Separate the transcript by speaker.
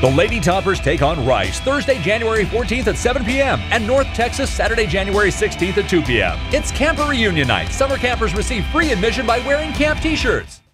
Speaker 1: The Lady Toppers take on Rice Thursday, January 14th at 7 p.m. and North Texas Saturday, January 16th at 2 p.m. It's camper reunion night. Summer campers receive free admission by wearing camp t-shirts.